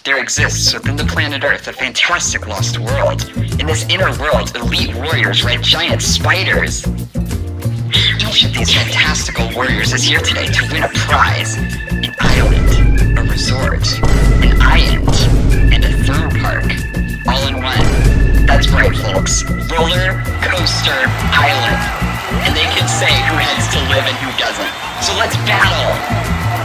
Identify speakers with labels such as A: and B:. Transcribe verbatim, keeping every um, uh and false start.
A: There exists within the planet Earth a fantastic lost world. In this inner world, elite warriors ride giant spiders. Each of these fantastical warriors is here today to win a prize. An island, a resort, an island, and a theme park. All in one. That's right, folks. Roller Coaster Island. And they can say who has to live and who doesn't. So let's battle!